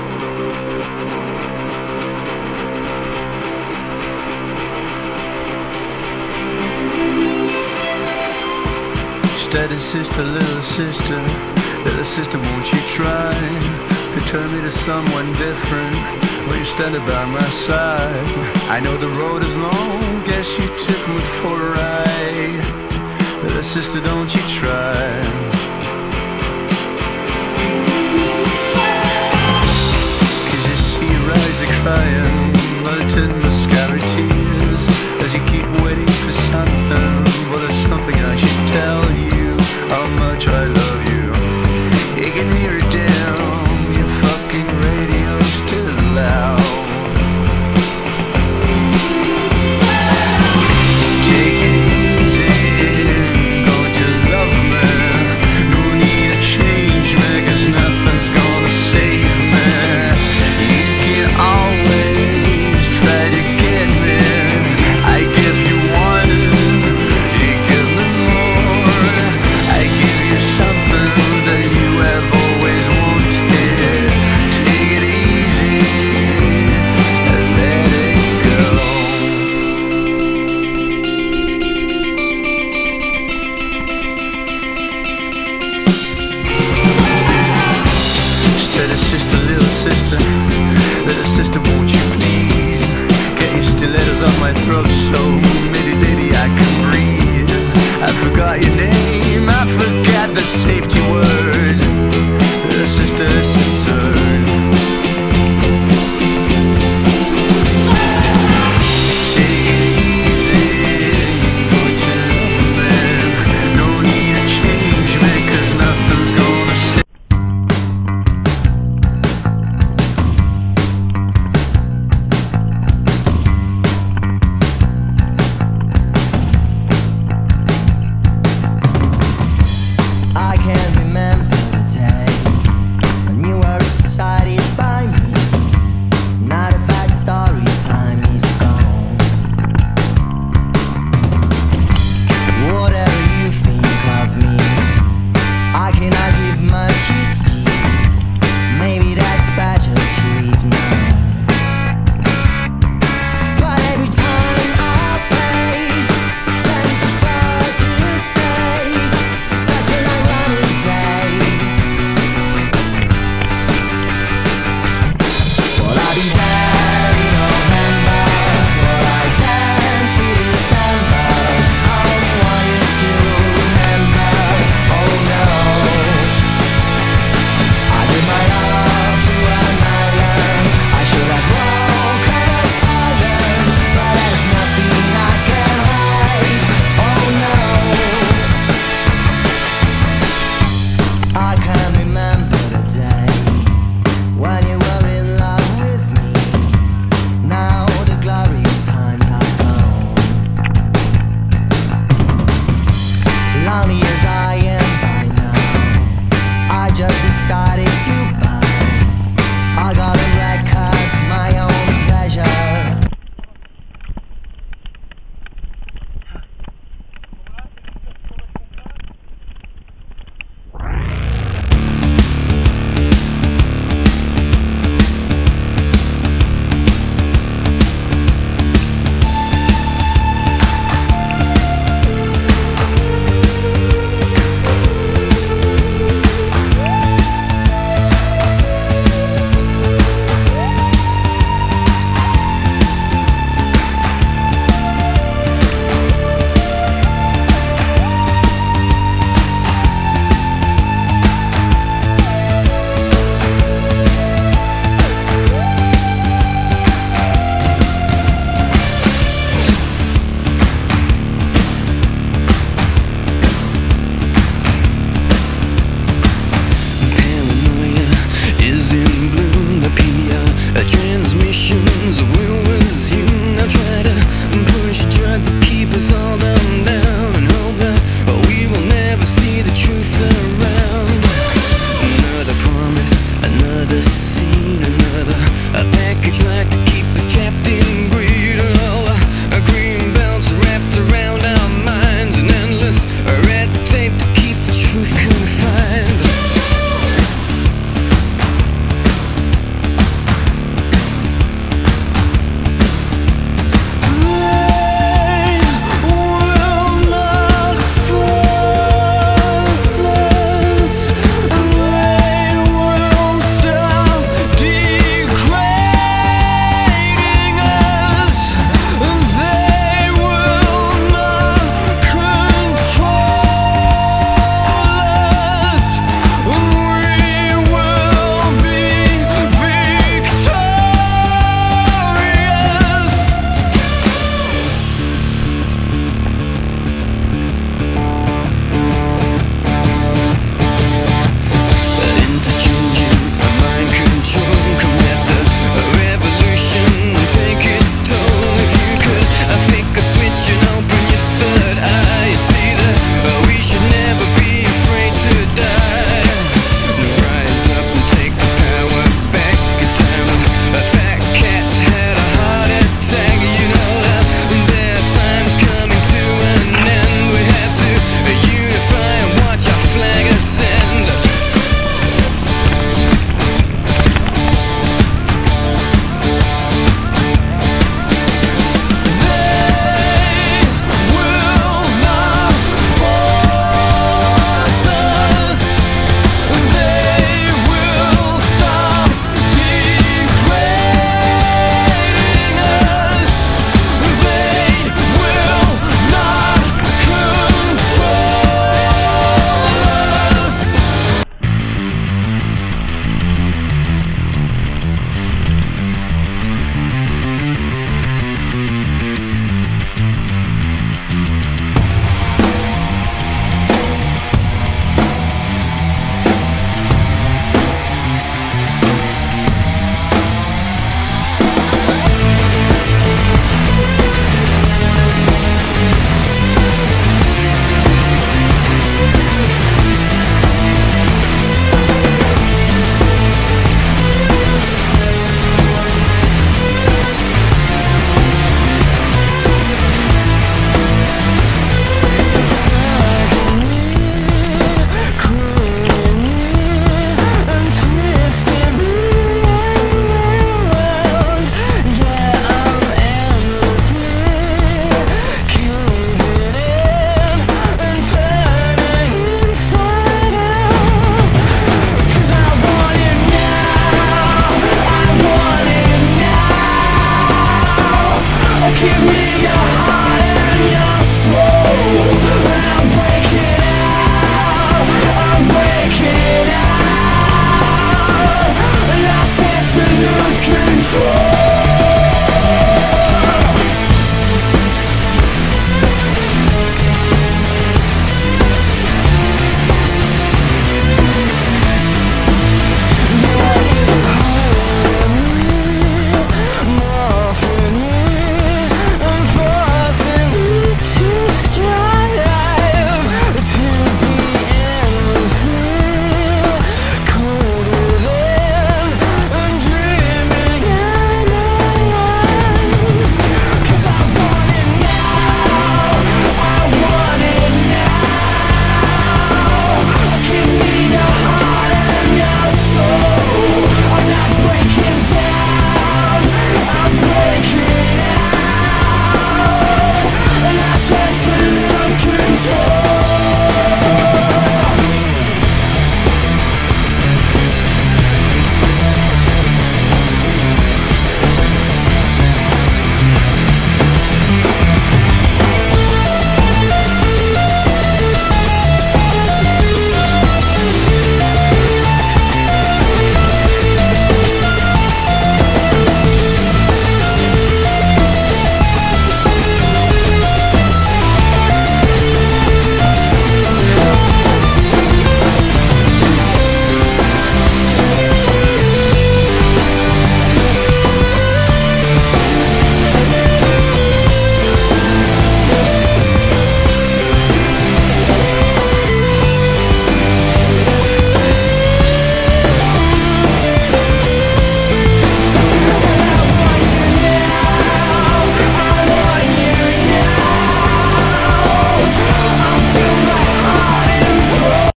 Steady sister, little sister, won't you try to turn me to someone different? Will you stand by my side? I know the road is long, guess you took me for a ride. Little sister, don't you try. Cause you see your eyes are crying, melted mascara tears, as you keep waiting for something. Well, there's something I should tell you. How much I love you. You can hear it down your fucking radio's still loud. Take it easy, going to love me. No need to change me, cause nothing's gonna save me. You can always try to get me. I give you one, you give me more. I give you something that you have always wanted. Take it easy and let it go. Steady sister, little sister, won't you please get your stilettos off my throat so maybe, baby, I can breathe. I forgot your name, I forgot the safety word. Little sister, sister.